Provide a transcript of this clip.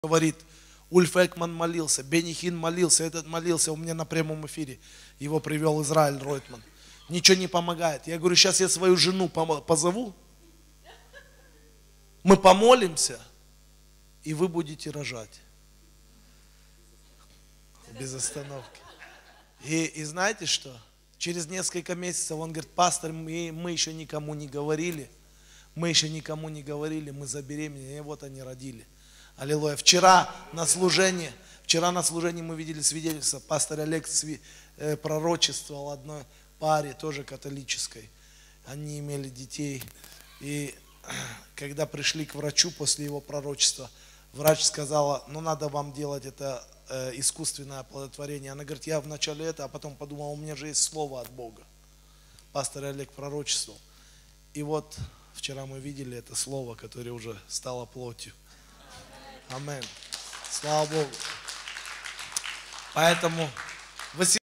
говорит, Ульф Экман молился, Бенни Хин молился, этот молился, у меня на прямом эфире. Его привел Израиль Ройтман. Ничего не помогает. Я говорю, сейчас я свою жену позову, мы помолимся, и вы будете рожать. Без остановки. И знаете что? Через несколько месяцев он говорит, пастор, мы еще никому не говорили. Мы еще никому не говорили, мы забеременели, и вот они родили. Аллилуйя. Вчера на служении мы видели свидетельство, пастор Олег пророчествовал одной паре, тоже католической. Они имели детей. И когда пришли к врачу после его пророчества, врач сказала, ну надо вам делать это искусственное оплодотворение. Она говорит, я вначале это, а потом подумала, у меня же есть слово от Бога. Пастор Олег пророчествовал. И вот вчера мы видели это слово, которое уже стало плотью. Аминь. Слава Богу. Поэтому